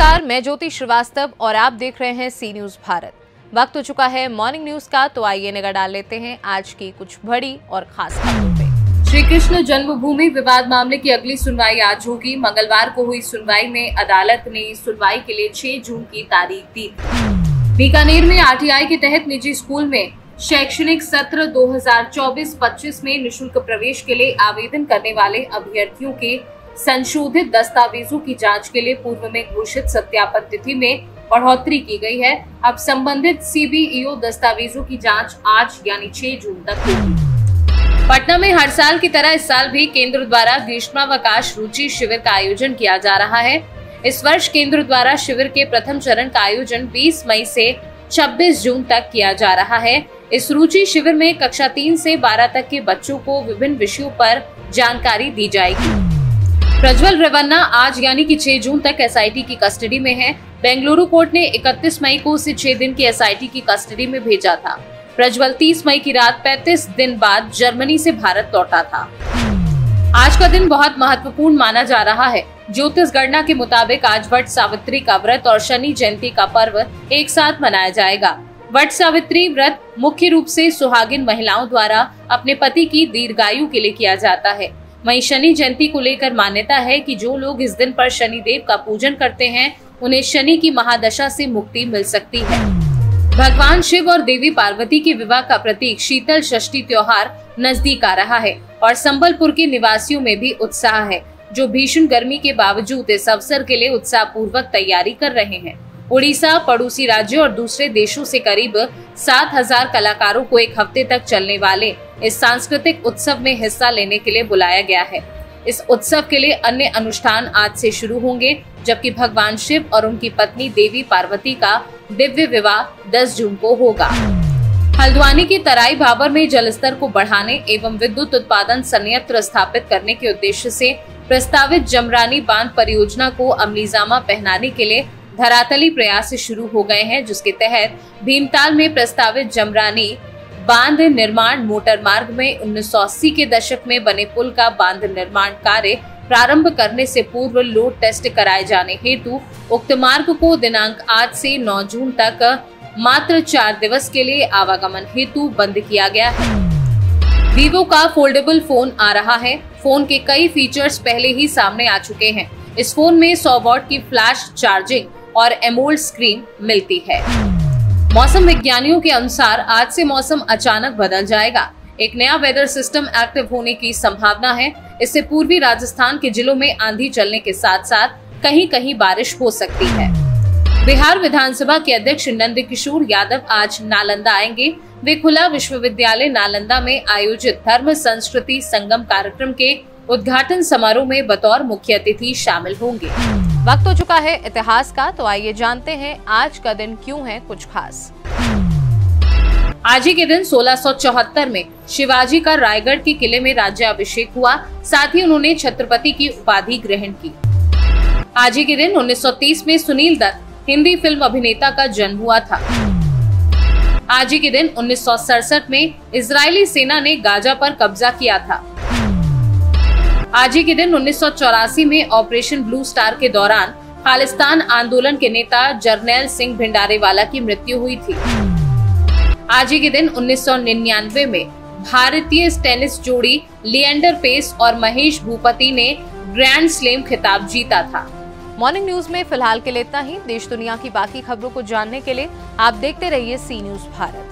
नमस्कार, मैं ज्योति श्रीवास्तव और आप देख रहे हैं सी न्यूज भारत। वक्त हो चुका है मॉर्निंग न्यूज का, तो आइए नजर डाल लेते हैं आज की कुछ बड़ी और खास खबरों पे। श्री कृष्ण जन्मभूमि विवाद मामले की अगली सुनवाई आज होगी। मंगलवार को हुई सुनवाई में अदालत ने सुनवाई के लिए 6 जून की तारीख दी। बीकानेर में आरटीआई के तहत निजी स्कूल में शैक्षणिक सत्र 2024-25 में निःशुल्क प्रवेश के लिए आवेदन करने वाले अभ्यर्थियों के संशोधित दस्तावेजों की जांच के लिए पूर्व में घोषित सत्यापन तिथि में बढ़ोतरी की गई है। अब संबंधित सीबीईओ दस्तावेजों की जांच आज यानी 6 जून तक होगी। पटना में हर साल की तरह इस साल भी केंद्र द्वारा ग्रीष्मावकाश रुचि शिविर का आयोजन किया जा रहा है। इस वर्ष केंद्र द्वारा शिविर के प्रथम चरण का आयोजन 20 मई से 26 जून तक किया जा रहा है। इस रुचि शिविर में कक्षा 3 से 12 तक के बच्चों को विभिन्न विषयों पर जानकारी दी जाएगी। प्रज्वल रेवन्ना आज यानी कि 6 जून तक एसआईटी की कस्टडी में है। बेंगलुरु कोर्ट ने 31 मई को उसे 6 दिन की एसआईटी की कस्टडी में भेजा था। प्रज्वल 30 मई की रात 35 दिन बाद जर्मनी से भारत लौटा था। आज का दिन बहुत महत्वपूर्ण माना जा रहा है। ज्योतिष गणना के मुताबिक आज वट सावित्री का व्रत और शनि जयंती का पर्व एक साथ मनाया जाएगा। वट सावित्री व्रत मुख्य रूप से सुहागिन महिलाओं द्वारा अपने पति की दीर्घायु के लिए किया जाता है। वहीं शनि जयंती को लेकर मान्यता है कि जो लोग इस दिन पर शनि देव का पूजन करते हैं उन्हें शनि की महादशा से मुक्ति मिल सकती है। भगवान शिव और देवी पार्वती के विवाह का प्रतीक शीतल षष्ठी त्योहार नजदीक आ रहा है और संबलपुर के निवासियों में भी उत्साह है, जो भीषण गर्मी के बावजूद इस अवसर के लिए उत्साह पूर्वक तैयारी कर रहे हैं। उड़ीसा, पड़ोसी राज्यों और दूसरे देशों से करीब 7,000 कलाकारों को एक हफ्ते तक चलने वाले इस सांस्कृतिक उत्सव में हिस्सा लेने के लिए बुलाया गया है। इस उत्सव के लिए अन्य अनुष्ठान आज से शुरू होंगे, जबकि भगवान शिव और उनकी पत्नी देवी पार्वती का दिव्य विवाह 10 जून को होगा। हल्द्वानी के तराई भाबर में जलस्तर को बढ़ाने एवं विद्युत उत्पादन संयंत्र स्थापित करने के उद्देश्य से प्रस्तावित जमरानी बांध परियोजना को अमलीजामा पहनाने के लिए धरातली प्रयास शुरू हो गए हैं, जिसके तहत भीमताल में प्रस्तावित जमरानी बांध निर्माण मोटर मार्ग में 1980 के दशक में बने पुल का बांध निर्माण कार्य प्रारंभ करने से पूर्व लोड टेस्ट कराए जाने हेतु उक्त मार्ग को दिनांक आज से 9 जून तक मात्र 4 दिवस के लिए आवागमन हेतु बंद किया गया है। वीवो का फोल्डेबल फोन आ रहा है। फोन के कई फीचर्स पहले ही सामने आ चुके हैं। इस फोन में 100 वॉट की फ्लैश चार्जिंग और एमोल्ड स्क्रीन मिलती है। मौसम विज्ञानियों के अनुसार आज से मौसम अचानक बदल जाएगा। एक नया वेदर सिस्टम एक्टिव होने की संभावना है। इससे पूर्वी राजस्थान के जिलों में आंधी चलने के साथ साथ कहीं कहीं बारिश हो सकती है। बिहार विधानसभा के अध्यक्ष नंदकिशोर यादव आज नालंदा आएंगे। वे खुला विश्वविद्यालय नालंदा में आयोजित धर्म संस्कृति संगम कार्यक्रम के उद्घाटन समारोह में बतौर मुख्य अतिथि शामिल होंगे। वक्त हो चुका है इतिहास का, तो आइए जानते हैं आज का दिन क्यों है कुछ खास। आज ही के दिन 1674 में शिवाजी का रायगढ़ के किले में राज्याभिषेक हुआ। साथ ही उन्होंने छत्रपति की उपाधि ग्रहण की। आज ही के दिन 1930 में सुनील दत्त हिंदी फिल्म अभिनेता का जन्म हुआ था। आज ही के दिन 1967 में इजरायली सेना ने गाजा पर कब्जा किया था। आज ही के दिन 1984 में ऑपरेशन ब्लू स्टार के दौरान खालिस्तान आंदोलन के नेता जरनैल सिंह भिंडारेवाला की मृत्यु हुई थी। आज ही के दिन 1999 में भारतीय टेनिस जोड़ी लिएंडर पेस और महेश भूपति ने ग्रैंड स्लैम खिताब जीता था। मॉर्निंग न्यूज में फिलहाल के लिए इतना ही। देश दुनिया की बाकी खबरों को जानने के लिए आप देखते रहिए सी न्यूज भारत।